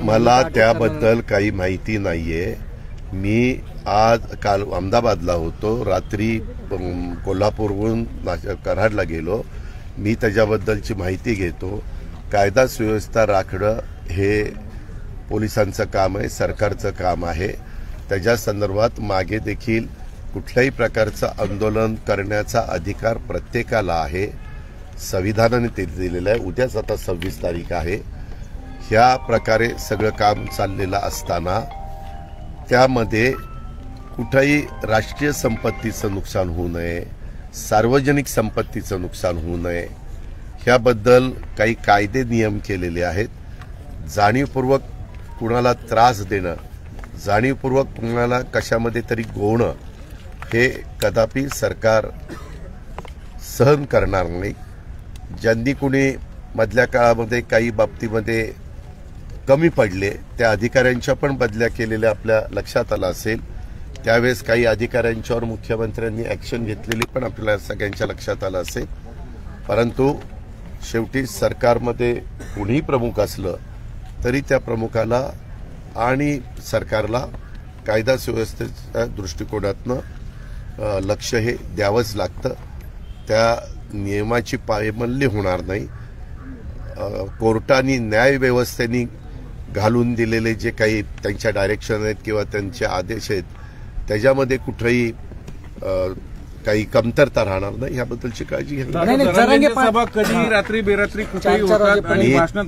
मला त्याबद्दल काही माहिती नाहीये। मी काल अहमदाबादला होतो, रात्री कोल्हापूरहून कराडला गेलो। मी त्याच्याबद्दलची माहिती घेतो। कायदा सुव्यवस्था राखणं हे पोलिसांचं काम आहे, सरकारचं काम आहे। त्याच्या संदर्भात मागे देखील कुठल्याही प्रकारचं आंदोलन करण्याचा अधिकार प्रत्येकाला आहे, संविधानाने ते दिलेलं आहे। उद्याच आता 26 तारीख आहे। ह्या प्रकारे सगळं काम चाललेलं असताना त्यामध्ये कुठेही राष्ट्रीय संपत्तीचं नुकसान होऊ नये, सार्वजनिक संपत्तीचं नुकसान होऊ नये, ह्याबद्दल काही कायदे नियम केलेले आहेत। जाणीवपूर्वक कुणाला त्रास देणं, जाणीवपूर्वक कुणाला कशामध्ये तरी गोवणं हे कदापि सरकार सहन करणार नाही। ज्यांनी कुणी मधल्या काळामध्ये काही बाबतीमध्ये कमी पडले त्या अधिकाऱ्यांच्या पण बदल्या केलेल्या आपल्या लक्षात आलं असेल। त्यावेळेस काही अधिकाऱ्यांच्यावर मुख्यमंत्र्यांनी ॲक्शन घेतलेली पण आपल्याला सगळ्यांच्या लक्षात आलं असेल। परंतु शेवटी सरकारमध्ये कुणीही प्रमुख असलं तरी त्या प्रमुखाला आणि सरकारला कायदा सुव्यवस्थेच्या दृष्टिकोनातनं लक्ष हे द्यावंच लागतं। त्या नियमाची पायमल्ली होणार नाही। कोर्टानी न्याय व्यवस्थेने घालून दिलेले जे काही त्यांच्या डायरेक्शन आहेत किंवा त्यांचे आदेश आहेत त्याच्यामध्ये कुठेही काही कमतरता राहणार नाही, ह्याबद्दलची काळजी घ्यावी। सभा कधी रात्री बेरात्री कुठेही होतात आणि भाषणात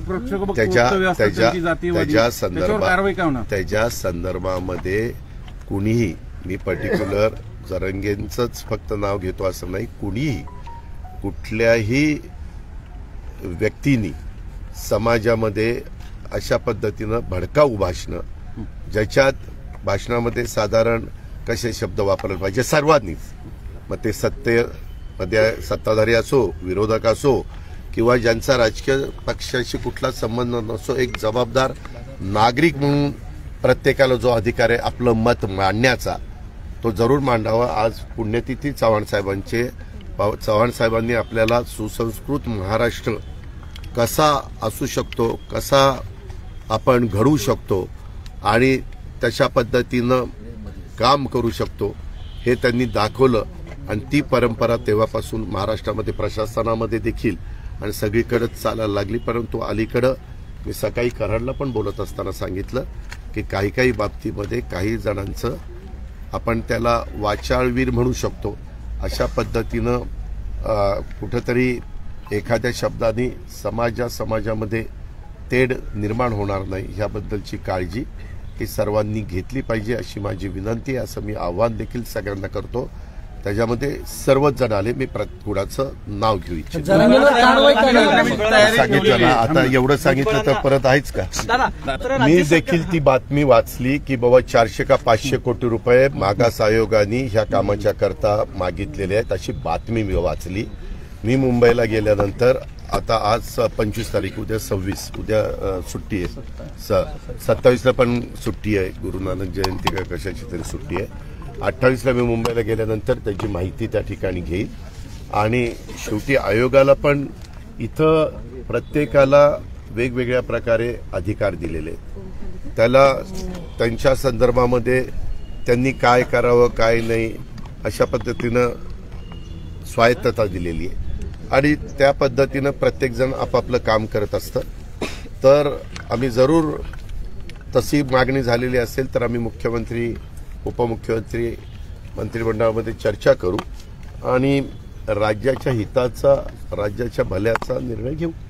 त्याच्या संदर्भामध्ये कुणीही, मी पर्टिक्युलर जरांगेंचंच फक्त नाव घेतो असं नाही, कुणीही कुठल्याही व्यक्तींनी समाजामध्ये अशा पद्धतीनं भडकाऊ भाषणं, ज्याच्यात भाषणामध्ये साधारण कसे शब्द वापरले पाहिजे सर्वांनीच, मग ते सत्तेमध्ये सत्ताधारी असो, विरोधक असो किंवा ज्यांचा राजकीय पक्षाशी कुठला संबंध नसो, एक जबाबदार नागरिक म्हणून प्रत्येकाला जो अधिकार आहे आपलं मत मांडण्याचा तो जरूर मांडावा। आज पुण्यतिथी चव्हाण साहेबांचे। चव्हाण साहेबांनी आपल्याला सुसंस्कृत महाराष्ट्र कसा असू शकतो, कसा आपण घडवू शकतो आणि तशा पद्धतीनं काम करू शकतो हे त्यांनी दाखवलं आणि ती परंपरा तेव्हापासून महाराष्ट्रामध्ये प्रशासनामध्ये देखील आणि सगळीकडेच चालायला लागली। परंतु अलीकडं मी सकाळी कराडला पण बोलत असताना सांगितलं की काही काही बाबतीमध्ये काही जणांचं आपण त्याला वाचाळवीर म्हणू शकतो अशा पद्धतीनं कुठेतरी एखाद्या शब्दाने समाजामध्ये तेढ निर्माण होणार नाही ह्याबद्दलची काळजी ही सर्वांनी घेतली पाहिजे अशी माझी विनंती आहे। असं मी आव्हान देखील सगळ्यांना करतो। त्याच्यामध्ये सर्वच जण आले, मी कुणाचं नाव घेऊ इच्छितो। सांगितलं ना, आता एवढं सांगितलं तर परत आहेच का? मी देखील ती बातमी वाचली की बाबा 400 का 500 कोटी रुपये मागास आयोगाने ह्या कामाच्या करता मागितलेले आहेत अशी बातमी मी वाचली। मी मुंबईला गेल्यानंतर आता आज 25 तारीख, उद्या 26, उद्या सुट्टी आहे, 27ला पण सुट्टी आहे, गुरु नानक जयंती का कशाची तरी सुट्टी आहे। 28ला मी मुंबईला गेल्यानंतर त्याची माहिती त्या ठिकाणी घेईल आणि शेवटी आयोगाला पण इथं प्रत्येकाला वेगवेगळ्या प्रकारे अधिकार दिलेले आहेत। त्याला त्यांच्या संदर्भामध्ये त्यांनी काय करावं काय नाही अशा पद्धतीनं स्वायत्तता दिलेली आहे आणि त्या पद्धतीनं प्रत्येकजण आपापलं काम करत असतं। तर आम्ही जरूर तशी मागणी झालेली असेल तर आम्ही मुख्यमंत्री, उपमुख्यमंत्री, मंत्रिमंडळामध्ये चर्चा करू आणि राज्याच्या हिताचा, राज्याच्या भल्याचा निर्णय घेऊ।